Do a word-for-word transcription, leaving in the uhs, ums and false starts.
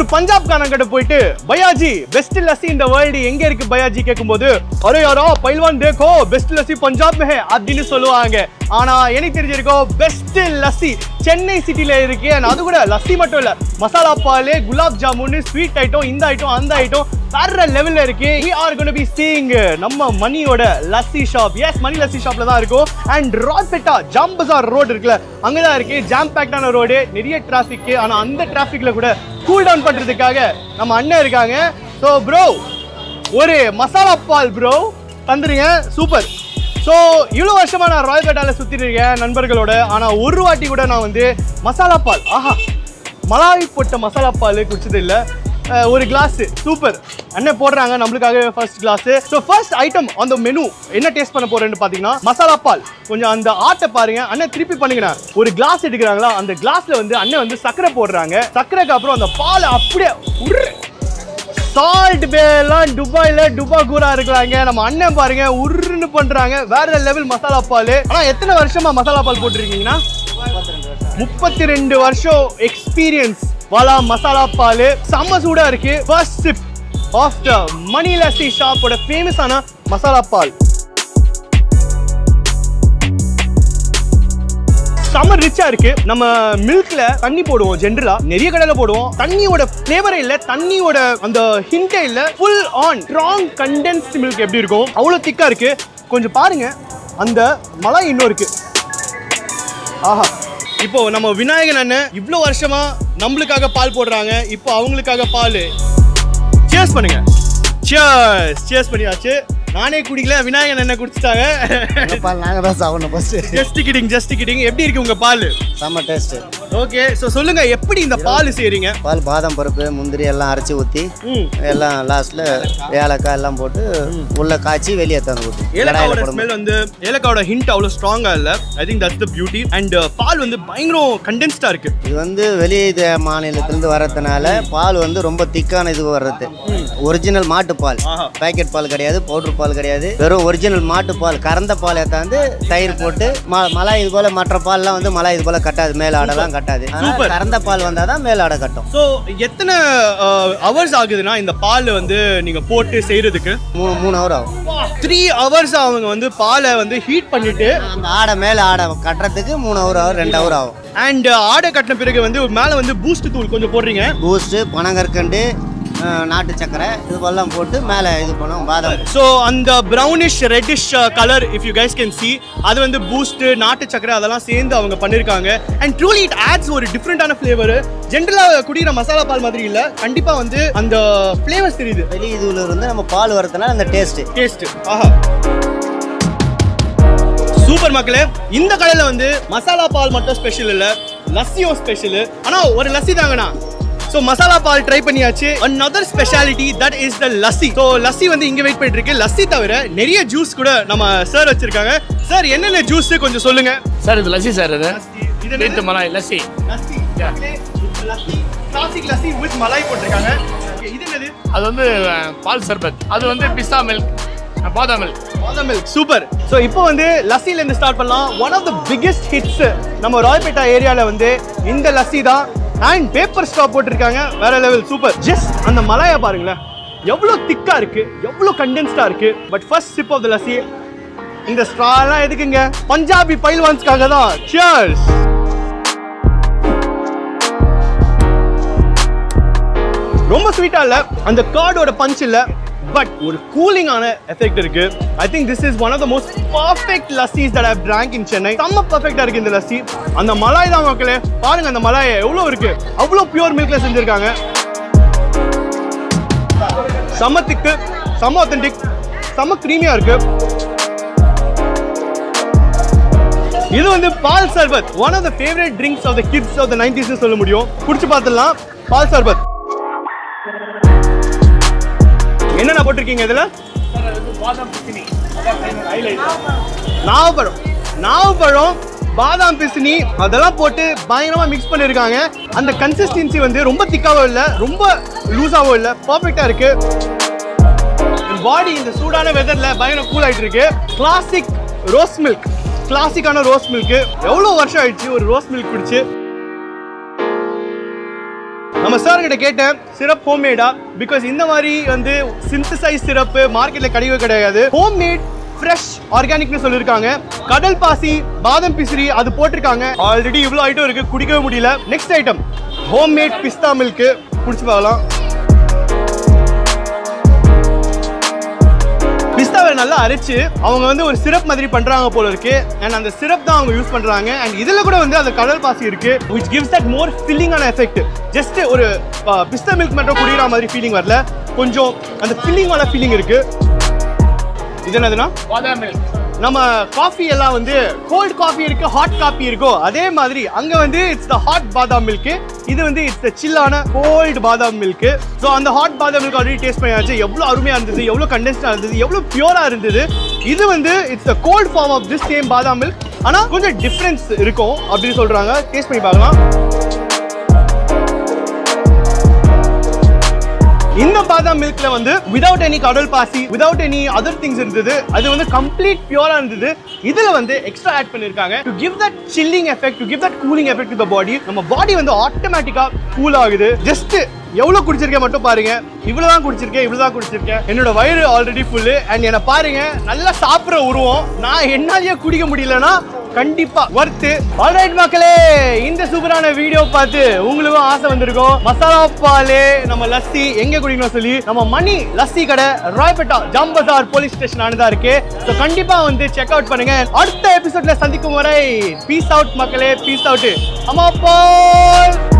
பஞ்சாப் காரங்கிட்ட போயிட்டு பயாஜி பெஸ்ட் லஸ்ஸி இந்த வேர்ல்டு எங்க இருக்கு பயாஜி கேட்கும்போது அரே யாரோ பைல்வான் தேக்கோ பெஸ்ட் லஸ்ஸி பஞ்சாப் மே ஹை அப்படின்னு சொல்லுவாங்க. ஆனா எனக்கு தெரிஞ்சிருக்கோம் பெஸ்ட் லஸ்ஸி சென்னை சிட்டில இருக்கு. அது கூட லஸ்ஸி மட்டும் இல்ல, மசாலா பால், குலாப் ஜாமுன், ஸ்வீட் ஐட்டம், இந்த ஐட்டம் அந்த ஐட்டம் வேற லெவல்ல இருக்கு. we are going to be seeing நம்ம மணியோட லஸ்ஸி ஷாப். எஸ், மணி லஸ்ஸி ஷாப்ல தான் இருக்கும். அண்ட் ராய்பேட்டா ஜாம் பஜார் ரோடு இருக்குல்ல, அங்கதான் இருக்கு. ஜாம் பேக்டான ரோடு, நிறைய டிராபிக். ஆனா அந்த டிராபிக்ல கூட கூல் டவுன் பண்றதுக்காக நம்ம அண்ணன் இருக்காங்க. ஸோ ப்ரோ ஒரு மசாலா பால் ப்ரோ தந்துருங்க, சூப்பர். ஸோ இவ்வளோ வருஷமா நான் ராய்பேட்டாவில் சுற்றிட்டு இருக்கேன் நண்பர்களோட. ஆனால் ஒரு வாட்டி கூட நான் வந்து மசாலா பால், ஆஹா மலாய் போட்ட மசாலா பால் குடிச்சது இல்லை. ஒரு கிளாஸ் சூப்பர் அண்ணன் போடுறாங்க நம்மளுக்காக first class. So first item அந்த மெனு என்ன டேஸ்ட் பண்ண போறேன்னு பார்த்தீங்கன்னா மசாலா பால். கொஞ்சம் அந்த ஆட்டை பாருங்க அண்ணன், திருப்பி பண்ணுங்க. ஒரு கிளாஸ் எடுக்கிறாங்களா, அந்த கிளாஸ்ல வந்து அண்ணன் வந்து சர்க்கரை போடுறாங்க. சர்க்கரைக்கு அப்புறம் அந்த பால் அப்படியே சால்ட் பேலாம் துபாயில டுபா கூரா இருக்கிறாங்க. நம்ம அண்ணன் பாருங்க உருன்னு பண்றாங்க, வேற லெவல் மசாலா பால். ஆனா எத்தனை வருஷமா மசாலா பால் போட்டுருக்கீங்கன்னா? முப்பத்தி ரெண்டு வருஷம் எக்ஸ்பீரியன்ஸ் வாலா மசாலா பால். செம்ம சூடா இருக்கு. First sip of the Mani lassi ஷாப்போட ஃபேமஸான மசாலா பால். செம்ம ரிச்சா இருக்கு. நம்ம மில்க்ல தண்ணி போடுவோம், ஜென்ரலா நிறைய கடையில போடுவோம். தண்ணியோட ஃபிளேவரே இல்ல, தண்ணியோட அந்த ஹிண்டே இல்ல, full on strong condensed milk எப்படி இருக்கும் அவ்வளவு திக்கா இருக்கு. கொஞ்சம் பாருங்க, அந்த மலாய் இன்னும் இருக்கு. ஆஹா, இப்போ நம்ம விநாயகன் அண்ணன் இவ்வளவு வருஷமா நம்மளுக்காக பால் போடுறாங்க. இப்போ அவங்களுக்காக பால். சியர்ஸ் பண்ணுங்க. சியர்ஸ் சியர்ஸ் பண்ணியாச்சு. நானே குடிக்கல, விநாயகன் என்ன குடிச்சிட்டாங்க. பால் நாங்க தான் சாப்பிடணும் first. Just kidding just kidding. எப்படி இருக்கு உங்க பால்? செம்ம டேஸ்ட். ஓகே, சோ சொல்லுங்க எப்படி இந்த பால் செய்றீங்க? பால் பாதாம் பருப்பு, முந்திரி எல்லாம் அரைச்சி ஊற்றி எல்லாம் லாஸ்ட்ல ஏலக்காய் எல்லாம் போட்டு உள்ள காய்ச்சி வெளியே தந்து ஊற்றி. ஏலக்காயோட ஸ்மெல் வந்து ஏலக்காயோட ஹிண்ட் அவ்வளோ ஸ்ட்ராங்கா இல்ல. I think that's the beauty. And பால் வந்து பயங்கரம் கண்டென்ஸ்டா இருக்கு. இது வந்து வெளி மாநிலத்திலிருந்து வர்றதுனால பால் வந்து ரொம்ப திக்கான இது வர்றது. ஒரிஜினல் மாட்டு பால், பேக்கெட் பால் கிடையாது, பவுடர் பால் கிடையாது. வெறும் ஒரிஜினல் மாட்டு பால், கறந்த பால் ஏத்தாந்து தயிர் போட்டு மலாய் இது போல மற்ற பால்லாம் வந்து மலாய் இது போல கட்டாது, மேல் ஆடெல்லாம் கட்டாது. கறந்த பால் வந்தாதான் மேல் ஆடை கட்டும். சோ எத்தனை ஹவர்ஸ் ஆகுதுன்னா இந்த பால் வந்து நீங்க போட்டு செய்யறதுக்கு? மூணு மூணு ஹவர் ஆகும். த்ரீ ஹவர்ஸ் அவங்க வந்து பாலை வந்து ஹீட் பண்ணிட்டு அந்த ஆடை மேல ஆடை கட்டுறதுக்கு மூணு ஹவர் ஆகும், ரெண்டு ஹவர் ஆகும். அண்ட் ஆடை கட்டின பிறகு வந்து மேல வந்து பூஸ்ட் தூள் கொஞ்சம் போடுறீங்க. பூஸ்ட், பனங்கற்கண்டு, நாட்டு சக்கரை இது போலாம் போட்டு மேலே இது பண்ணுவோம் பாதாம். ஸோ அந்த brownish reddish colour if you guys can see, அது வந்து பூஸ்ட், நாட்டு சக்கரை அதெல்லாம் சேர்ந்து அவங்க பண்ணியிருக்காங்க. அண்ட் ட்ரூலி இட் ஆட்ஸ் ஒரு டிஃப்ரெண்டான ஃப்ளேவர். ஜென்ரலாக குடிக்கிற மசாலா பால் மாதிரி இல்லை, கண்டிப்பாக வந்து அந்த ஃப்ளேவர்ஸ் தெரியுது. வெளி இதுல இருந்து நம்ம பால் வரதுனால அந்த டேஸ்ட் டேஸ்ட் ஆஹா சூப்பர் மக்களே. இந்த கடையில் வந்து மசாலா பால் மட்டும் ஸ்பெஷல் இல்லை, லஸ்ஸியும் ஸ்பெஷல். ஆனால் ஒரு லஸ்ஸி தாங்கண்ணா. So மசாலா பால் ட்ரை பண்ணியாச்சு. another speciality that is the lassi. So lassi வந்து இங்க வெயிட் பண்ணிட்டு இருக்கு. lassi தவிர நிறைய ஜூஸ் கூட நம்ம சார் வச்சிருக்காங்க. சார் என்னென்ன ஜூஸ் கொஞ்சம் சொல்லுங்க. சார் இது லஸ்ஸி சார். இது இது with malai lassi. Lassi lassi classic lassi with malai போட்டுருக்காங்க. இது என்னது? அது வந்து பால் சர்பத். அது வந்து பிஸ்தா மில்க், பாதாம் மில்க். பாதாம் மில்க் சூப்பர். ஸோ இப்போ வந்து லஸ்ஸில இருந்து ஸ்டார்ட் பண்ணலாம். One of the biggest hits நம்ம ராய்பேட்டா ஏரியால வந்து இந்த லஸ்ஸி தான். அண்ட் பேப்பர் ஸ்ட்ரா போட்டிருக்காங்க, வேற லெவல் சூப்பர். ஜஸ்ட் அந்த மலாயை பாருங்களேன், எவ்வளோ திக்கா இருக்கு, எவ்வளோ கண்டென்ஸ்டா இருக்கு. But first sip of the lassi. இந்த ஸ்ட்ராலாம் எதுக்குங்க? பஞ்சாபி பைல்வான்ஸ்க்காக தான். சியர்ஸ். ரொம்ப ஸ்வீட்டா இல்ல, அந்த கர்டோட பஞ்ச் இல்ல, பட் ஒரு கூலிங்கான எஃபெக்ட் இருக்கு. I think this is one of the most perfect lassis that I have drank in Chennai. செம்ம பர்ஃபெக்ட்டா இருக்கு இந்த லஸ்ஸி. அந்த மலாய் தான் மக்களே, பாருங்க அந்த மலாய் எவ்வளவு இருக்கு, அவ்வளவு பியூர் மில்க்ல செஞ்சிருக்காங்க. செம்ம திக்கு, செம்ம ஆத்தென்டிக், செம்ம கிரீமியா இருக்கு. இது வந்து பால் சர்பத், one of the favourite drinks of the kids of the nineties சொல்ல முடியும். குடிச்சு பார்த்துடலாம். பால் சர்பத் என்னென்ன போட்டிருக்கீங்க இதுல? நாவப்பழம், நாவப்பழம், பாதாம் பிசினி அதெல்லாம் போட்டு பயங்கரமா மிக்ஸ் பண்ணிருக்காங்க. அந்த கன்சிஸ்டன்சி வந்து ரொம்ப திக்காவும் இல்ல, ரொம்ப லூஸாவும் இல்ல, பர்ஃபெக்டா இருக்கு. பாடி இந்த சூடான வெதர்ல பயங்கர கூல் ஆயிட்டு இருக்கு. கிளாசிக் ரோஸ் மில்க், கிளாசிக்கான ரோஸ் மில்க். எவ்வளவு வருஷம் ஆயிடுச்சு ஒரு ரோஸ் மில்க் குடிச்சு. நம்ம சார் கிட்ட கேட்டேன் சிரப் ஹோம்மேடா, பிகாஸ் இந்த மாதிரி வந்து சிந்தசைஸ் சிரப் மார்க்கெட்ல கிடையவே கிடையாது. ஹோம்மேட் ஃப்ரெஷ் ஆர்கானிக்னு சொல்லியிருக்காங்க. கடல் பாசி, பாதம் பிசிறி அது போட்டிருக்காங்க. ஆல்ரெடி இவ்வளோ ஐட்டம் இருக்கு, குடிக்கவே முடியல. நெக்ஸ்ட் ஐட்டம் ஹோம்மேட் பிஸ்தா மில்க், குடிச்சு பார்க்கலாம். பிஸ்தாவை நல்லா அரைச்சு அவங்க வந்து ஒரு சிரப் மாதிரி பண்றாங்க போல இருக்கு. அண்ட் அந்த சிரப் தான் அவங்க யூஸ் பண்றாங்க. அண்ட் இதுல கூட வந்து அந்த கடல் பாசி இருக்கு, which gives that more filling ஆன எஃபெக்ட். ஜஸ்ட் ஒரு பிஸ்தா மில்க் மட்டும் குடிக்கிற மாதிரி ஃபீலிங் வரல, கொஞ்சம் அந்த ஃபில்லிங்கான ஃபீலிங் இருக்கு. இது என்னதுன்னா பாதாம் மில்க். நம்ம காஃபி எல்லாம் வந்து கோல்ட் காஃபி இருக்கு, ஹாட் காஃபி இருக்கோ அதே மாதிரி அங்க வந்து இட்ஸ் த ஹாட் பாதாம் மில்க். இது வந்து இட்ஸ் த சில்லான கோல்ட் பாதாம் மில்க். ஸோ அந்த ஹாட் பாதாம் மில்க் ஆல்ரெடி டேஸ்ட் பண்ணியாச்சு. எவ்வளோ அருமையா இருந்தது, எவ்வளோ கண்டென்ஸ்டா இருந்தது, எவ்வளோ பியூரா இருந்தது. இது வந்து it's the cold form of this same பாதாம் மில்க். ஆனா கொஞ்சம் டிஃபரன்ஸ் இருக்கும் அப்படின்னு சொல்றாங்க. டேஸ்ட் பண்ணி பார்க்கலாம். இந்த பாதாம் மில்க்ல வந்து வித்வுட் எனி கடல் பாசி, வித்வுட் எனி அதர் திங்ஸ் இருந்தது. அது வந்து கம்ப்ளீட் பியூரா இருந்தது. இதுல வந்து எக்ஸ்ட்ரா ஆட் பண்ணிருக்காங்க to give that chilling effect, to give that cooling effect to the body. நம்ம பாடி வந்து ஆட்டோமேட்டிக்கா கூல் ஆகுது. ஜஸ்ட் எவ்வளவு குடிச்சிருக்கேன் மட்டும் பாருங்க. இவ்வளவுதான் குடிச்சிருக்கேன், இவ்வளவுதான் குடிச்சிருக்கேன். என்னோட வயிறு ஆல்ரெடி ஃபுல்லு. அண்ட் என்ன பாருங்க, நல்லா சாப்பிட்ற உருவம். நான் என்னாலேயே குடிக்க முடியலன்னா கண்டிப்பா வர்த்து. ஆல்ரைட் மக்களே, இந்த சூப்பரான வீடியோ பார்த்து உங்களுக்கும் ஆசை வந்திருக்கும். மசாலா பால், நம்ம லஸ்ஸி எங்க குடிக்கணும் சொல்லி நம்ம மணி லஸ்ஸி கடை ராய்பேட்டா ஜாம் பஜார் போலீஸ் ஸ்டேஷன் ஆனதா இருக்கு. ஸோ கண்டிப்பா வந்து செக் அவுட் பண்ணுங்க. அடுத்த எபிசோட்ல சந்திக்கும் வரை பீஸ் அவுட் மக்களே, பீஸ் அவுட். அம்மா பால்.